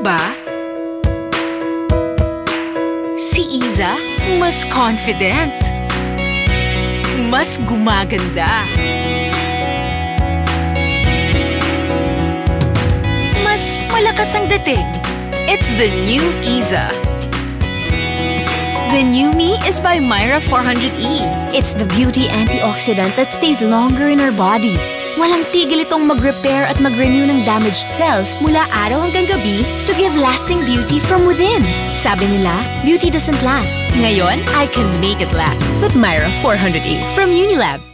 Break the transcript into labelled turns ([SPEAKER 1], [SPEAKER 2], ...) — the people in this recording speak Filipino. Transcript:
[SPEAKER 1] ba? Si Iza, mas confident. Mas gumaganda. Mas malakas ang dating. It's the new Iza. The New Me is by Myra 400E.
[SPEAKER 2] It's the beauty antioxidant that stays longer in our body. Walang tigil itong mag-repair at mag-renew ng damaged cells mula araw hanggang gabi to give lasting beauty from within. Sabi nila, beauty doesn't last. Ngayon, I can make it last with Myra 400E from Unilab.